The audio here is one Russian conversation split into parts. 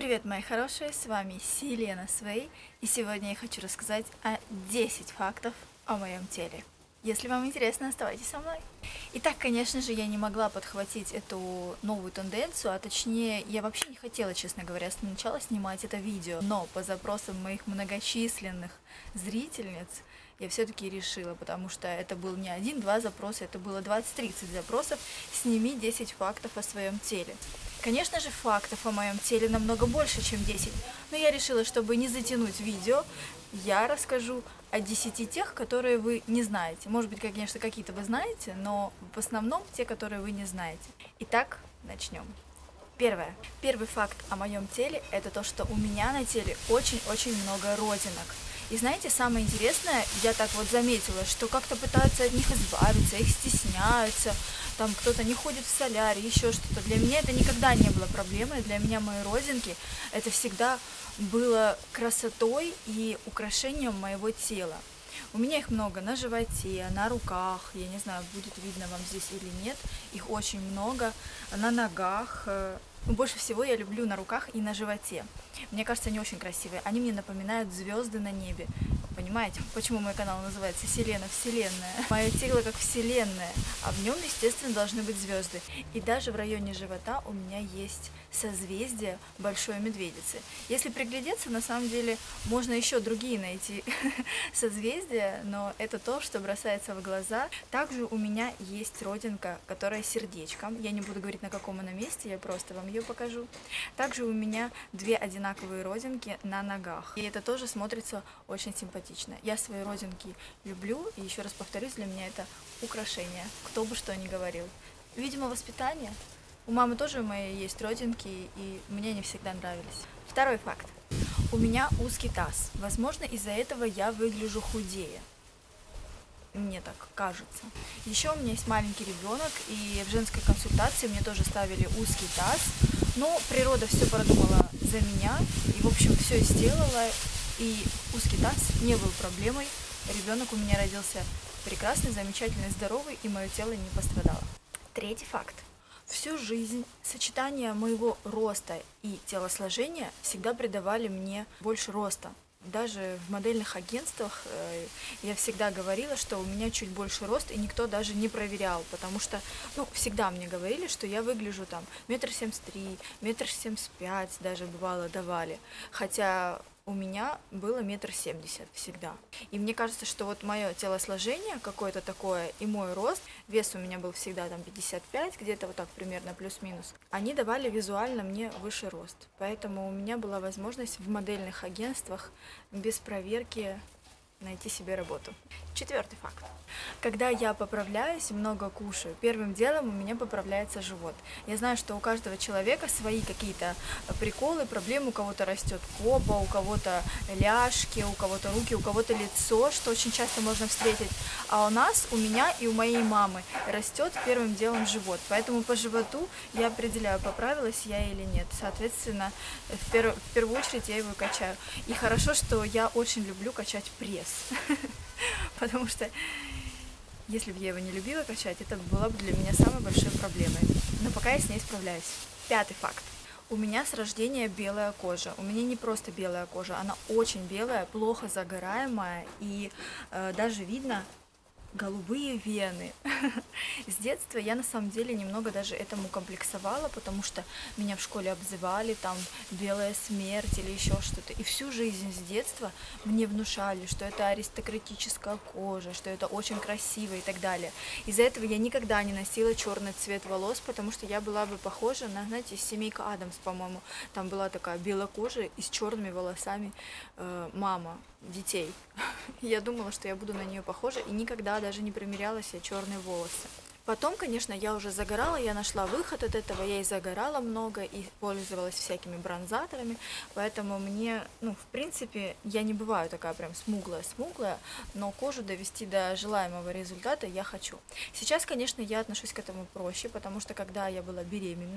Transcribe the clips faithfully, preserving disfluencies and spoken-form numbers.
Привет, мои хорошие, с вами Селена Свей, и сегодня я хочу рассказать о десяти фактов о моем теле. Если вам интересно, оставайтесь со мной. Итак, конечно же, я не могла подхватить эту новую тенденцию, а точнее, я вообще не хотела, честно говоря, сначала снимать это видео, но по запросам моих многочисленных зрительниц я все-таки решила, потому что это был не один-два запроса, это было двадцать-тридцать запросов «Сними десять фактов о своем теле». Конечно же, фактов о моем теле намного больше, чем десять, но я решила, чтобы не затянуть видео, я расскажу о десяти тех, которые вы не знаете. Может быть, конечно, какие-то вы знаете, но в основном те, которые вы не знаете. Итак, начнем. Первое. Первый факт о моем теле – это то, что у меня на теле очень-очень много родинок. И знаете, самое интересное, я так вот заметила, что как-то пытаются от них избавиться, их стесняются, там кто-то не ходит в солярий, еще что-то. Для меня это никогда не было проблемой, для меня мои родинки – это всегда было красотой и украшением моего тела. У меня их много на животе, на руках, я не знаю, будет видно вам здесь или нет, их очень много, на ногах. Но больше всего я люблю на руках и на животе. Мне кажется, они очень красивые. Они мне напоминают звезды на небе. Понимаете, почему мой канал называется Селена Вселенная? Мое тело как Вселенная, а в нем, естественно, должны быть звезды. И даже в районе живота у меня есть созвездие Большой Медведицы. Если приглядеться, на самом деле, можно еще другие найти созвездия, но это то, что бросается в глаза. Также у меня есть родинка, которая сердечком. Я не буду говорить, на каком она месте, я просто вам ее покажу. Также у меня две одинаковые родинки на ногах. И это тоже смотрится очень симпатично. Я свои родинки люблю, и еще раз повторюсь, для меня это украшение, кто бы что ни говорил. Видимо, воспитание. У мамы тоже моей есть родинки, и мне они всегда нравились. Второй факт. У меня узкий таз. Возможно, из-за этого я выгляжу худее. Мне так кажется. Еще у меня есть маленький ребенок, и в женской консультации мне тоже ставили узкий таз. Но природа все продумала за меня, и, в общем, все сделала, и узкий таз не был проблемой. Ребенок у меня родился прекрасный, замечательный, здоровый, и мое тело не пострадало. Третий факт. Всю жизнь сочетание моего роста и телосложения всегда придавали мне больше роста. Даже в модельных агентствах э, я всегда говорила, что у меня чуть больше рост, и никто даже не проверял, потому что, ну, всегда мне говорили, что я выгляжу там метр семьдесят три, метр семьдесят пять даже бывало давали, хотя у меня было метр семьдесят всегда. И мне кажется, что вот мое телосложение какое-то такое и мой рост, вес у меня был всегда там пятьдесят пять, где-то вот так примерно плюс-минус, они давали визуально мне выше рост. Поэтому у меня была возможность в модельных агентствах без проверки найти себе работу. Четвертый факт. Когда я поправляюсь, много кушаю, первым делом у меня поправляется живот. Я знаю, что у каждого человека свои какие-то приколы, проблемы. У кого-то растет попа, у кого-то ляжки, у кого-то руки, у кого-то лицо, что очень часто можно встретить. А у нас, у меня и у моей мамы растет первым делом живот. Поэтому по животу я определяю, поправилась я или нет. Соответственно, в, пер... в первую очередь я его качаю. И хорошо, что я очень люблю качать пресс. Потому что если бы я его не любила качать, это была бы для меня самой большой проблемой. Но пока я с ней справляюсь. Пятый факт. У меня с рождения белая кожа. У меня не просто белая кожа, она очень белая, плохо загораемая, и э, даже видно голубые вены. С детства я на самом деле немного даже этому комплексовала, потому что меня в школе обзывали там белая смерть или еще что-то. И всю жизнь с детства мне внушали, что это аристократическая кожа, что это очень красиво и так далее. Из-за этого я никогда не носила черный цвет волос, потому что я была бы похожа на, знаете, семейка Адамс, по-моему. Там была такая белокожая и с черными волосами э, мама детей. Я думала, что я буду на нее похожа, и никогда даже не примеряла себе черные волосы. Потом, конечно, я уже загорала, я нашла выход от этого, я и загорала много, и пользовалась всякими бронзаторами, поэтому мне, ну, в принципе, я не бываю такая прям смуглая-смуглая, но кожу довести до желаемого результата я хочу. Сейчас, конечно, я отношусь к этому проще, потому что когда я была беременная,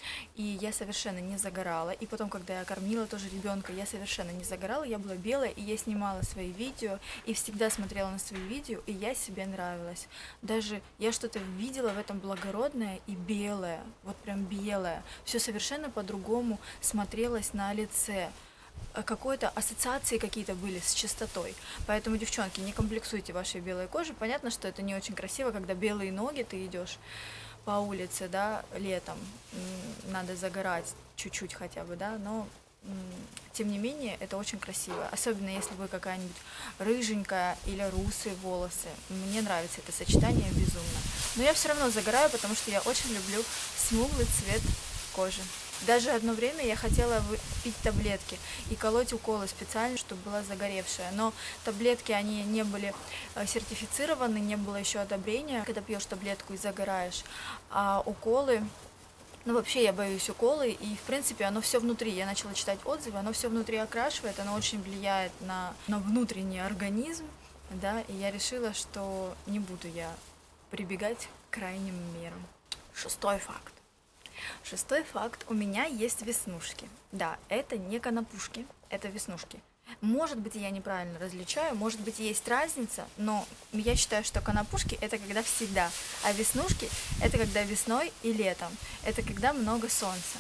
и я совершенно не загорала. И потом, когда я кормила тоже ребенка, я совершенно не загорала, я была белая, и я снимала свои видео, и всегда смотрела на свои видео, и я себе нравилась. Даже я что-то видела в этом благородное и белое, вот прям белое. Все совершенно по-другому смотрелось на лице. Какой-то ассоциации какие-то были с чистотой. Поэтому, девчонки, не комплексуйте вашей белой кожей. Понятно, что это не очень красиво, когда белые ноги, ты идешь по улице, да, летом, надо загорать чуть-чуть хотя бы, да, но тем не менее это очень красиво, особенно если вы какая-нибудь рыженькая или русые волосы. Мне нравится это сочетание безумно. Но я все равно загораю, потому что я очень люблю смуглый цвет кожи. Даже одно время я хотела пить таблетки и колоть уколы специально, чтобы была загоревшая. Но таблетки, они не были сертифицированы, не было еще одобрения, когда пьешь таблетку и загораешь. А уколы, ну вообще я боюсь уколы, и в принципе оно все внутри. Я начала читать отзывы, оно все внутри окрашивает, оно очень влияет на, на внутренний организм, да, и я решила, что не буду я прибегать к крайним мерам. Шестой факт. Шестой факт. У меня есть веснушки. Да, это не конопушки, это веснушки. Может быть, я неправильно различаю, может быть, есть разница, но я считаю, что конопушки это когда всегда, а веснушки это когда весной и летом, это когда много солнца.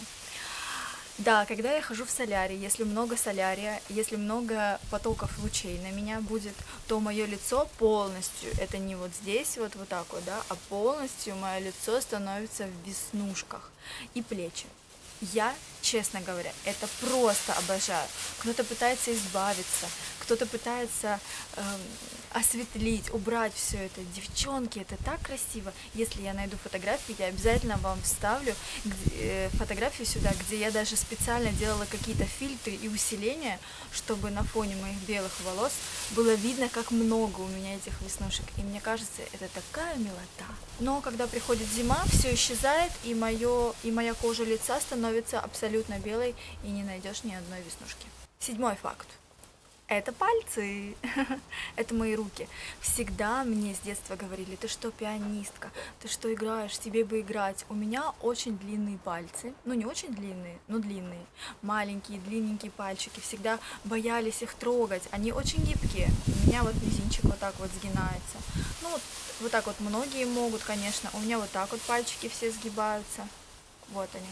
Да, когда я хожу в солярий, если много солярия, если много потоков лучей на меня будет, то мое лицо полностью, это не вот здесь вот, вот так вот, да, а полностью мое лицо становится в веснушках и плечи. Я, честно говоря, это просто обожаю. Кто-то пытается избавиться, кто-то пытается э, осветлить, убрать все это. Девчонки, это так красиво. Если я найду фотографии, я обязательно вам вставлю где, э, фотографию сюда, где я даже специально делала какие-то фильтры и усиления, чтобы на фоне моих белых волос было видно, как много у меня этих веснушек. И мне кажется, это такая милота. Но когда приходит зима, все исчезает, и, моё, и моя кожа лица становится абсолютно белой, и не найдешь ни одной веснушки. Седьмой факт. Это пальцы, это мои руки. Всегда мне с детства говорили: ты что, пианистка, ты что, играешь, тебе бы играть. У меня очень длинные пальцы, ну не очень длинные, но длинные, маленькие, длинненькие пальчики, всегда боялись их трогать, они очень гибкие. У меня вот мизинчик вот так вот сгинается. Ну вот, вот так вот многие могут, конечно, у меня вот так вот пальчики все сгибаются, вот они.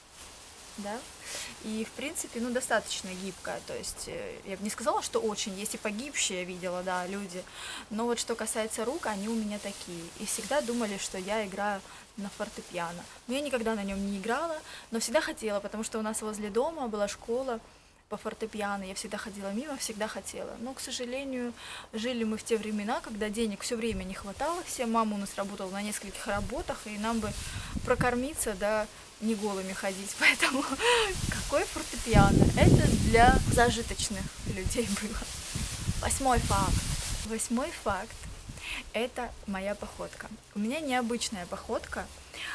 Да, и в принципе, ну, достаточно гибкая, то есть я бы не сказала, что очень, есть и погибшие, я видела, да, люди, но вот что касается рук, они у меня такие, и всегда думали, что я играю на фортепиано, но я никогда на нем не играла, но всегда хотела, потому что у нас возле дома была школа по фортепиано, я всегда ходила мимо, всегда хотела, но, к сожалению, жили мы в те времена, когда денег все время не хватало, все, мама у нас работала на нескольких работах, и нам бы прокормиться, да, не голыми ходить, поэтому какой фортепиано? Это для зажиточных людей было. Восьмой факт. Восьмой факт – это моя походка. У меня необычная походка,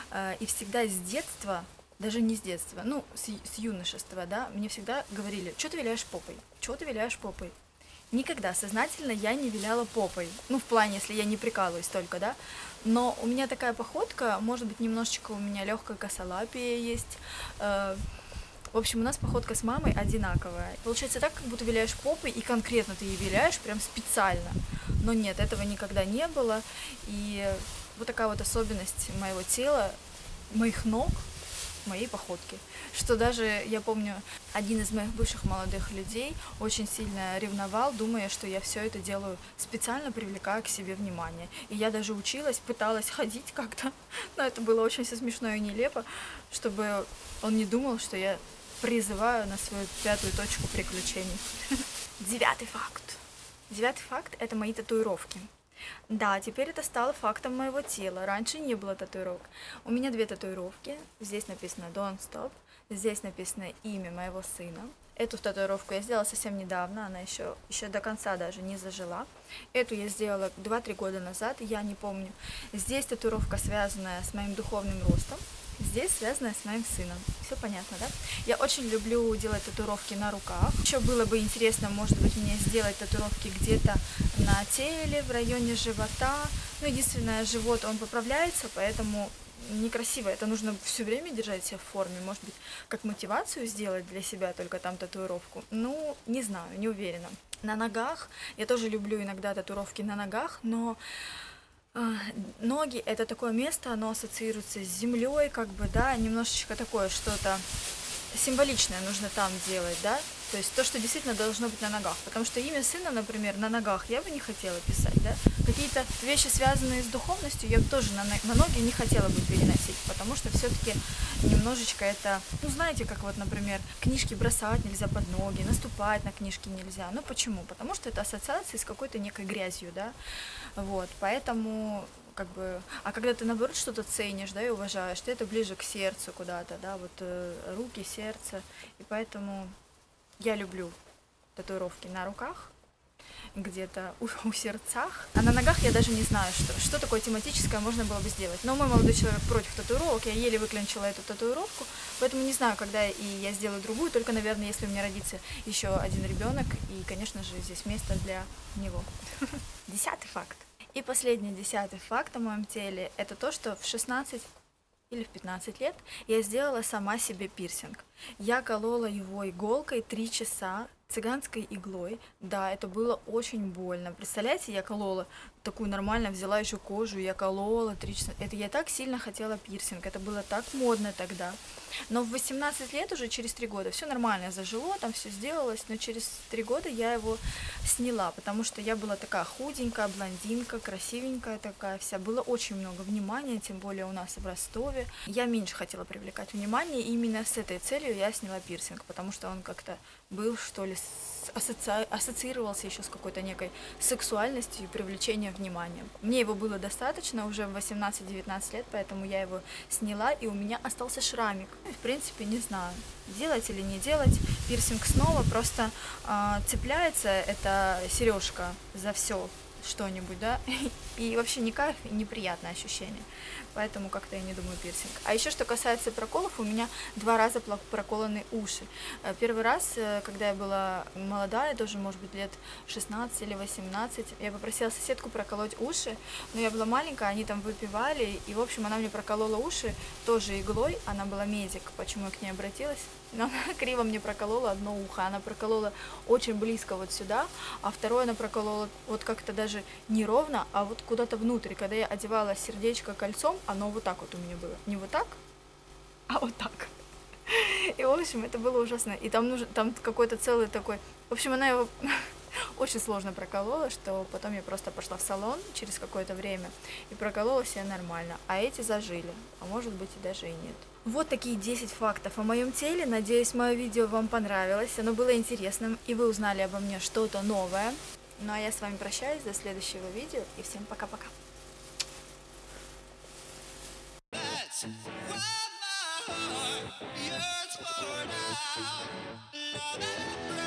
и всегда с детства, даже не с детства, ну, с, с юношества, да, мне всегда говорили: что ты виляешь попой, что ты виляешь попой. Никогда сознательно я не виляла попой, ну, в плане, если я не прикалываюсь только, да, но у меня такая походка, может быть, немножечко у меня легкая косолапие есть, в общем, у нас походка с мамой одинаковая. Получается так, как будто виляешь попой, и конкретно ты ее виляешь прям специально, но нет, этого никогда не было, и вот такая вот особенность моего тела, моих ног, моей походки, что даже, я помню, один из моих бывших молодых людей очень сильно ревновал, думая, что я все это делаю специально, привлекая к себе внимание. И я даже училась, пыталась ходить как-то, но это было очень все смешно и нелепо, чтобы он не думал, что я призываю на свою пятую точку приключений. Девятый факт. Девятый факт – это мои татуировки. Да, теперь это стало фактом моего тела. Раньше не было татуировок. У меня две татуировки. Здесь написано Don't Stop. Здесь написано имя моего сына. Эту татуировку я сделала совсем недавно. Она еще, еще до конца даже не зажила. Эту я сделала два-три года назад. Я не помню. Здесь татуировка, связанная с моим духовным ростом. Здесь связанная с моим сыном. Все понятно, да? Я очень люблю делать татуировки на руках. Еще было бы интересно, может быть, мне сделать татуировки где-то на теле, в районе живота. Ну, единственное, живот, он поправляется, поэтому некрасиво, это нужно все время держать себя в форме, может быть, как мотивацию сделать для себя, только там татуировку, ну, не знаю, не уверена. На ногах, я тоже люблю иногда татуировки на ногах, но а, ноги это такое место, оно ассоциируется с землей, как бы, да, немножечко такое что-то символичное нужно там делать, да, то есть то, что действительно должно быть на ногах, потому что имя сына, например, на ногах я бы не хотела писать, да, какие-то вещи, связанные с духовностью, я бы тоже на, на ноги не хотела бы переносить, потому что все-таки немножечко это, ну, знаете, как вот, например, книжки бросать нельзя под ноги, наступать на книжки нельзя, ну, почему? Потому что это ассоциации с какой-то некой грязью, да, вот, поэтому как бы, а когда ты наоборот что-то ценишь, да, и уважаешь, ты это ближе к сердцу куда-то, да, вот э, руки, сердце, и поэтому я люблю татуировки на руках, где-то у, у сердцах, а на ногах я даже не знаю, что, что такое тематическое можно было бы сделать. Но мой молодой человек против татуировок, я еле выклинчила эту татуировку, поэтому не знаю, когда и я сделаю другую, только, наверное, если у меня родится еще один ребенок, и, конечно же, здесь место для него. Десятый факт. И последний, десятый факт о моем теле, это то, что в шестнадцать или в пятнадцать лет я сделала сама себе пирсинг. Я колола его иголкой три часа, цыганской иглой. Да, это было очень больно. Представляете, я колола такую нормально, взяла еще кожу, я колола три часа. Это я так сильно хотела пирсинг, это было так модно тогда. Но в восемнадцать лет, уже через три года, все нормально зажило, там все сделалось, но через три года я его сняла, потому что я была такая худенькая, блондинка, красивенькая такая вся. Было очень много внимания, тем более у нас в Ростове. Я меньше хотела привлекать внимание, и именно с этой целью я сняла пирсинг, потому что он как-то был, что ли, асоци... ассоциировался еще с какой-то некой сексуальностью и привлечением внимания. Мне его было достаточно уже в восемнадцать-девятнадцать лет, поэтому я его сняла, и у меня остался шрамик. В принципе, не знаю, делать или не делать пирсинг снова, просто э, цепляется эта сережка за все что-нибудь, да, и вообще не кайф, и неприятное ощущение. Поэтому как-то я не думаю пирсинг. А еще что касается проколов, у меня два раза проколоны уши. Первый раз, когда я была молодая, тоже, может быть, лет шестнадцать или восемнадцать, я попросила соседку проколоть уши, но я была маленькая, они там выпивали, и, в общем, она мне проколола уши тоже иглой, она была медик, почему я к ней обратилась. Но она криво мне проколола одно ухо, она проколола очень близко вот сюда, а второе она проколола вот как-то даже не ровно, а вот куда-то внутрь. Когда я одевала сердечко кольцом, оно вот так вот у меня было. Не вот так, а вот так. И, в общем, это было ужасно. И там нужен, там какой-то целый такой... В общем, она его очень сложно проколола, что потом я просто пошла в салон через какое-то время и проколола себя нормально. А эти зажили, а может быть и даже и нет. Вот такие десять фактов о моем теле. Надеюсь, мое видео вам понравилось, оно было интересным, и вы узнали обо мне что-то новое. Ну а я с вами прощаюсь до следующего видео, и всем пока-пока. Yours for now. Love